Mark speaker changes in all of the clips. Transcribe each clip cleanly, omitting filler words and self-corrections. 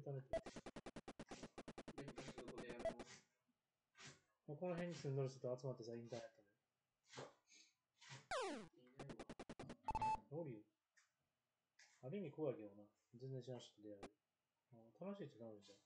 Speaker 1: 貯めて。この辺に住んどる人と集まってさ、インターネットで。おるよ。ある意味怖いけどな。全然知らん人と出会える。楽しいっちゃ楽しいじゃん。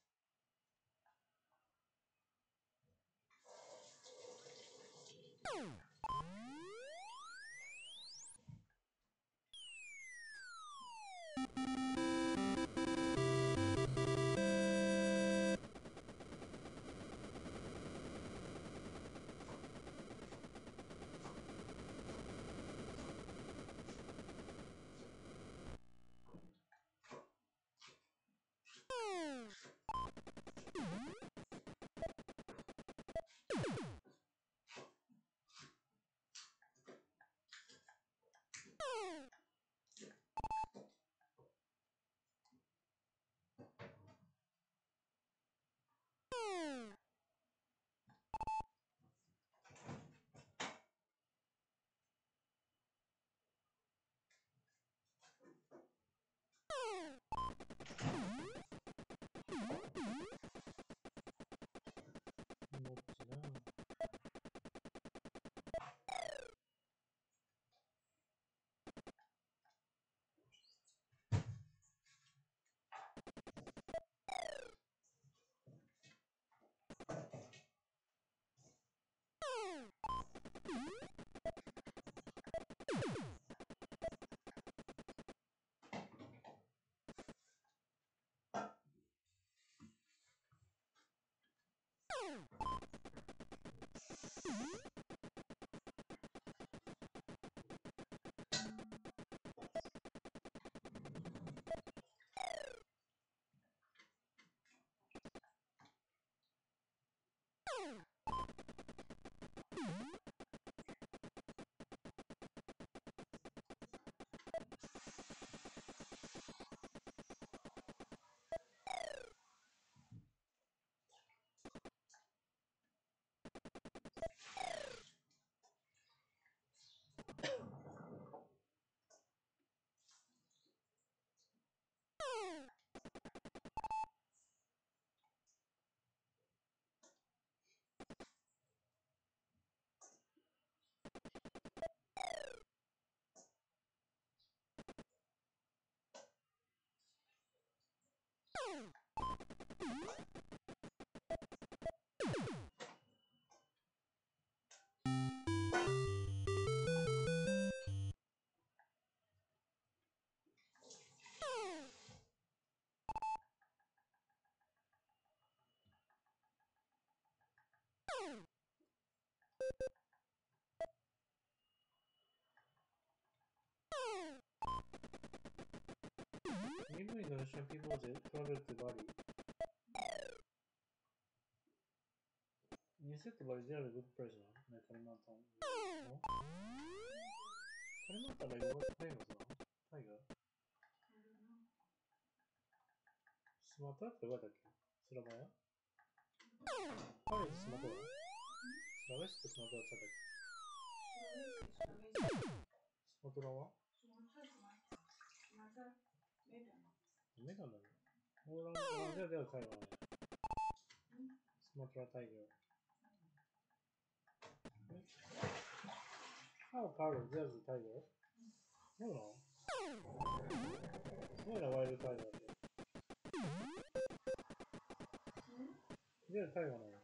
Speaker 1: もっちな。Even Indonesian people travel to Bali. You said Bali is a good place, no? Like Kalimantan. No? Kalimantan like what famous, no? Tiger? Sumatra ってどこだっけ？スラバヤ？パリとスマトラ？スラベスってスマトラちゃったっけ？スマトラは？メガンだね。じゃあタイガーね。スマトラタイガー。How Carlos, there's a tiger? No, no. すごいな、ワイルドタイガーって。リアルタイガーなの。